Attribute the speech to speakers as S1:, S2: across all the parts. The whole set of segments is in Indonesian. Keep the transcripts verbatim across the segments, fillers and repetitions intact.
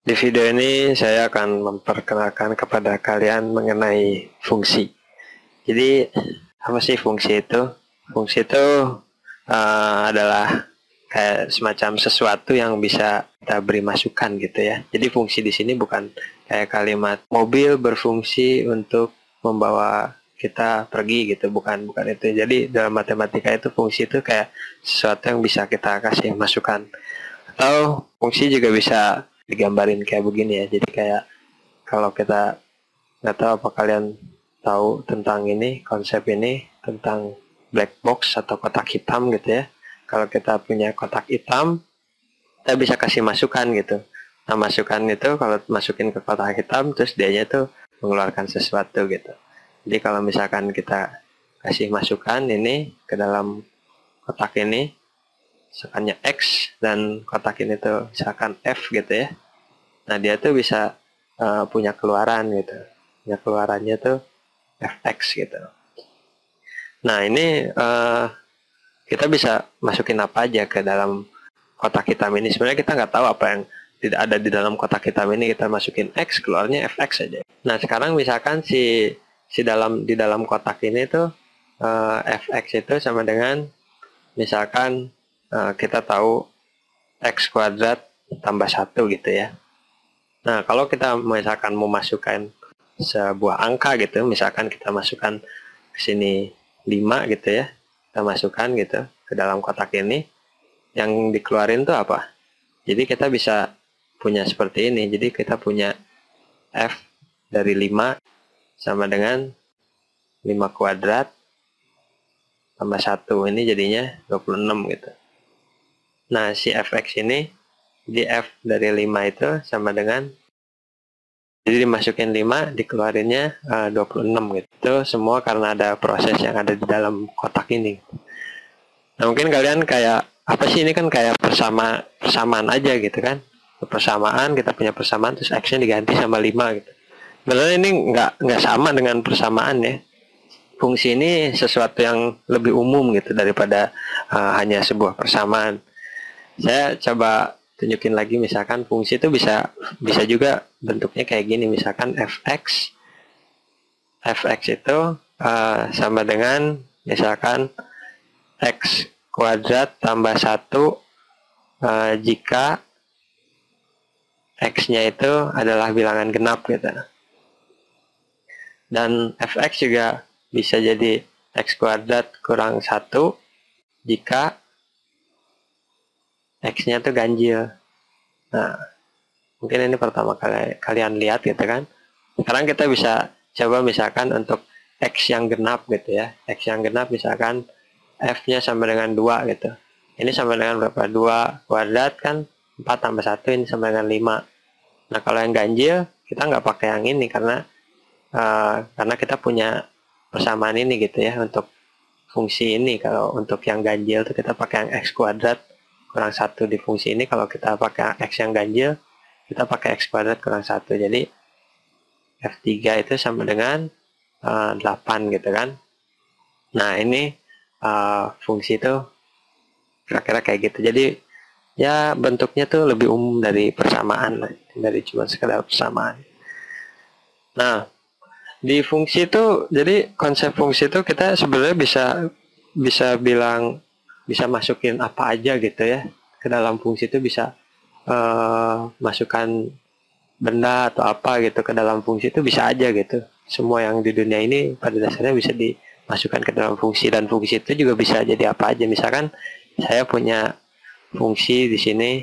S1: Di video ini saya akan memperkenalkan kepada kalian mengenai fungsi. Jadi, apa sih fungsi itu? Fungsi itu uh, adalah kayak semacam sesuatu yang bisa kita beri masukan gitu ya. Jadi fungsi di sini bukan kayak kalimat mobil berfungsi untuk membawa kita pergi gitu, bukan bukan itu. Jadi dalam matematika itu fungsi itu kayak sesuatu yang bisa kita kasih masukan. Atau fungsi juga bisa digambarin kayak begini ya. Jadi kayak kalau kita nggak tahu apa kalian tahu tentang ini, konsep ini, tentang black box atau kotak hitam gitu ya. Kalau kita punya kotak hitam, kita bisa kasih masukan gitu. Nah, masukan itu kalau masukin ke kotak hitam, terus dianya tuh mengeluarkan sesuatu gitu. Jadi kalau misalkan kita kasih masukan ini ke dalam kotak ini, misalkannya X, dan kotak ini tuh misalkan F gitu ya. Nah, dia tuh bisa uh, punya keluaran gitu. Punya keluarannya tuh F X gitu. Nah, ini uh, kita bisa masukin apa aja ke dalam kotak hitam ini. Sebenarnya kita nggak tahu apa yang tidak ada di dalam kotak hitam ini. Kita masukin X, keluarnya F X aja. Nah, sekarang misalkan si si dalam di dalam kotak ini tuh uh, F X itu sama dengan misalkan uh, kita tahu X kuadrat tambah satu gitu ya. Nah, kalau kita misalkan mau masukkan sebuah angka gitu, misalkan kita masukkan ke sini lima gitu ya, kita masukkan gitu ke dalam kotak ini, yang dikeluarin tuh apa? Jadi kita bisa punya seperti ini, jadi kita punya F dari lima sama dengan lima kuadrat tambah satu, ini jadinya dua puluh enam gitu. Nah, si F X ini, di F dari lima itu sama dengan, jadi dimasukin lima, dikeluarinnya uh, dua puluh enam gitu. Itu semua karena ada proses yang ada di dalam kotak ini. Nah, mungkin kalian kayak, apa sih ini kan kayak persama, persamaan aja gitu kan. Persamaan, kita punya persamaan, terus X-nya diganti sama lima gitu. Sebenarnya ini nggak, nggak sama dengan persamaan ya. Fungsi ini sesuatu yang lebih umum gitu daripada uh, hanya sebuah persamaan. Saya coba tunjukin lagi, misalkan fungsi itu bisa bisa juga bentuknya kayak gini, misalkan Fx Fx itu uh, sama dengan misalkan X kuadrat tambah satu uh, jika X nya itu adalah bilangan genap gitu. Dan Fx juga bisa jadi X kuadrat kurang satu jika X-nya tuh ganjil. Nah, mungkin ini pertama kali kalian lihat gitu kan. Sekarang kita bisa coba misalkan untuk X yang genap gitu ya. X yang genap misalkan F-nya sama dengan dua gitu. Ini sama dengan berapa? dua kuadrat kan, empat tambah satu, ini sama dengan lima. Nah, kalau yang ganjil, kita nggak pakai yang ini karena uh, karena kita punya persamaan ini gitu ya untuk fungsi ini. Kalau untuk yang ganjil itu kita pakai yang X kuadrat kurang satu di fungsi ini. Kalau kita pakai X yang ganjil, kita pakai X kuadrat kurang satu. Jadi F tiga itu sama dengan uh, delapan gitu kan. Nah, ini uh, fungsi itu kira-kira kayak gitu. Jadi ya bentuknya tuh lebih umum dari persamaan lah, dari cuma sekedar persamaan. Nah, di fungsi itu, jadi konsep fungsi itu kita sebenarnya bisa bisa bilang, bisa masukin apa aja gitu ya ke dalam fungsi itu. Bisa uh, masukkan benda atau apa gitu ke dalam fungsi itu, bisa aja gitu. Semua yang di dunia ini pada dasarnya bisa dimasukkan ke dalam fungsi, dan fungsi itu juga bisa jadi apa aja. Misalkan saya punya fungsi di sini,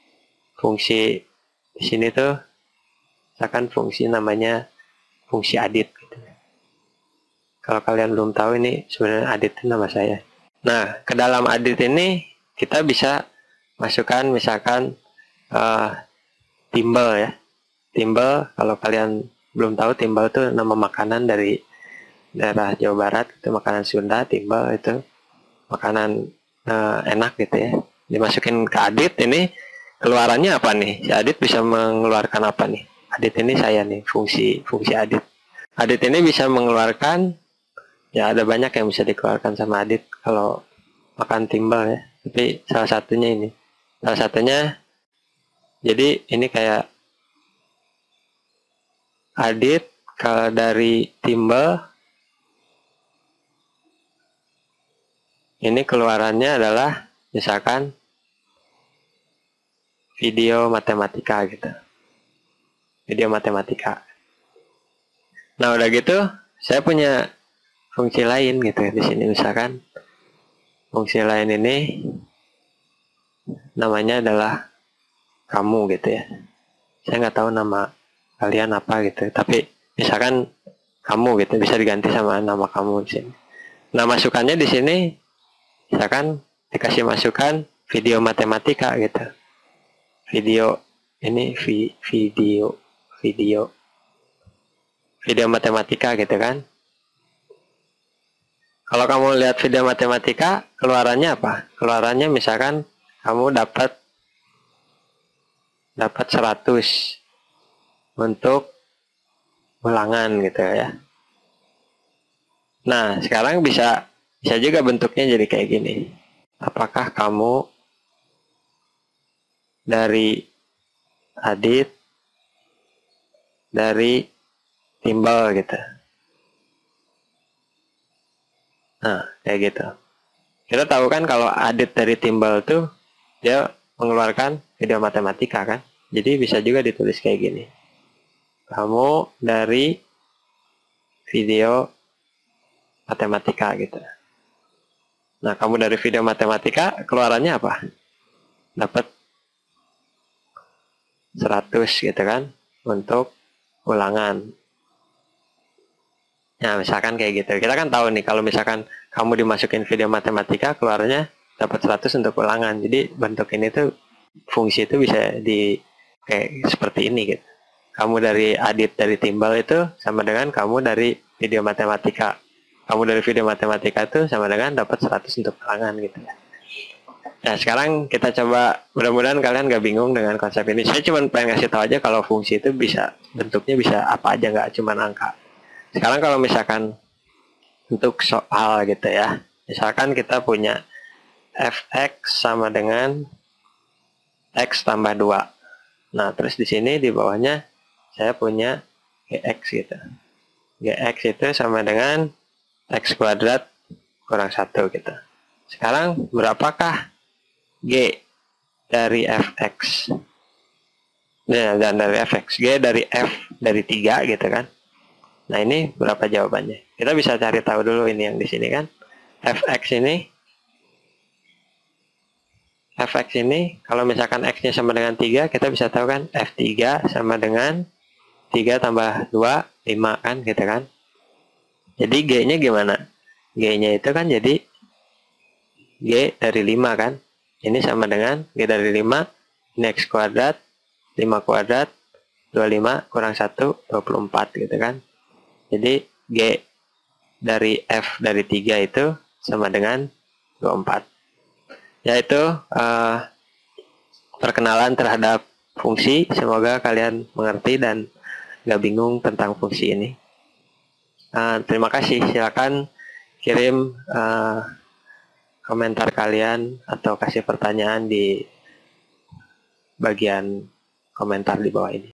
S1: fungsi di sini tuh misalkan fungsi namanya fungsi adit gitu. Kalau kalian belum tahu, ini sebenarnya adit itu nama saya. Nah, ke dalam adit ini kita bisa masukkan misalkan uh, timbel ya. Timbel, kalau kalian belum tahu, timbel itu nama makanan dari daerah Jawa Barat, itu makanan Sunda. Timbel itu makanan uh, enak gitu ya. Dimasukin ke adit ini, keluarannya apa nih? Si adit bisa mengeluarkan apa nih? Adit ini saya nih, fungsi fungsi adit. Adit ini bisa mengeluarkan, ya ada banyak yang bisa dikeluarkan sama adit kalau makan timbel ya. Tapi salah satunya ini, salah satunya, jadi ini kayak edit, kalau dari timbal ini keluarannya adalah misalkan video matematika gitu. Video matematika. Nah, udah gitu saya punya fungsi lain gitu ya di sini, misalkan fungsi lain ini namanya adalah kamu gitu ya. Saya nggak tahu nama kalian apa gitu, tapi misalkan kamu gitu bisa diganti sama nama kamu di sini. Nah, masukannya di sini misalkan dikasih masukan video matematika gitu. Video ini vi, video video video matematika gitu kan. Kalau kamu lihat video matematika, keluarannya apa? Keluarannya misalkan kamu dapat dapat seratus untuk ulangan gitu ya. Nah, sekarang bisa bisa juga bentuknya jadi kayak gini. Apakah kamu dari edit, dari timbal gitu. Nah, kayak gitu. Kita tahu kan kalau edit dari timbal tuh dia mengeluarkan video matematika kan. Jadi bisa juga ditulis kayak gini. Kamu dari video matematika gitu. Nah, kamu dari video matematika keluarannya apa? Dapat seratus gitu kan untuk ulangan. Nah, misalkan kayak gitu. Kita kan tahu nih kalau misalkan kamu dimasukin video matematika keluarnya dapat seratus untuk ulangan. Jadi bentuk ini tuh fungsi itu bisa di kayak seperti ini gitu. Kamu dari edit dari timbal itu sama dengan kamu dari video matematika. Kamu dari video matematika itu sama dengan dapat seratus untuk ulangan gitu ya. Nah, sekarang kita coba, mudah-mudahan kalian gak bingung dengan konsep ini. Saya cuma pengen kasih tahu aja kalau fungsi itu bisa, bentuknya bisa apa aja, nggak cuma angka. Sekarang kalau misalkan untuk soal gitu ya, misalkan kita punya f(x) sama dengan x tambah dua. Nah, terus di sini di bawahnya saya punya gx gitu. Gx itu sama dengan x kuadrat kurang satu gitu. Sekarang berapakah G dari fx? Nah, dan dari fx. G dari f dari tiga gitu kan. Nah, ini berapa jawabannya? Kita bisa cari tahu dulu ini yang di sini kan. Fx ini fx ini kalau misalkan x-nya sama dengan tiga, kita bisa tahu kan f tiga sama dengan tiga tambah dua, lima kan gitu kan. Jadi G-nya gimana? G-nya itu kan jadi G dari lima kan. Ini sama dengan G dari lima, ini X kuadrat, lima kuadrat, dua puluh lima kurang satu, dua puluh empat gitu kan. Jadi G dari F dari tiga itu sama dengan dua puluh empat. Yaitu uh, perkenalan terhadap fungsi. Semoga kalian mengerti dan gak bingung tentang fungsi ini. Uh, terima kasih. Silakan kirim uh, komentar kalian atau kasih pertanyaan di bagian komentar di bawah ini.